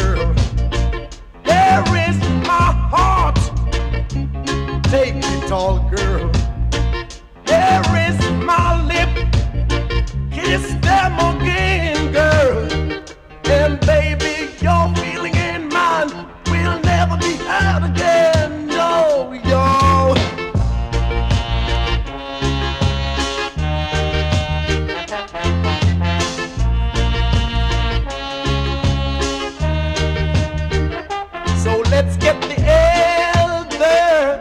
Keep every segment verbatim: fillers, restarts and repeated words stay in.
girl. There is my heart. Take it all, girl. There is my lip. Kiss them again, girl. And baby, your feeling and mine will never be had again. No, yo. So let's get the elder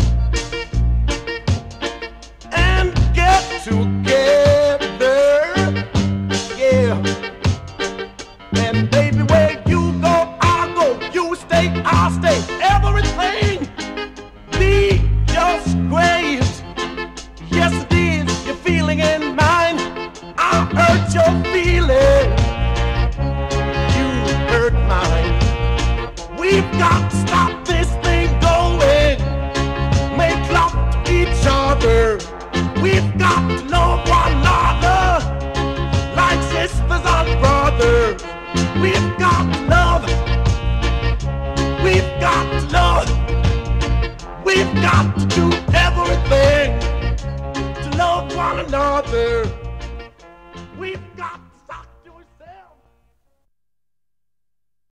and get together, yeah. And baby, where you go, I go. You stay, I stay. Everything be just great. Yes, it is. Your feeling and mine. I hurt your feeling. You hurt mine. We've got to stop this thing going. Make love to each other. We've got to love one another like sisters and brothers. We've got to love. We've got to love. We've got to do everything to love one another.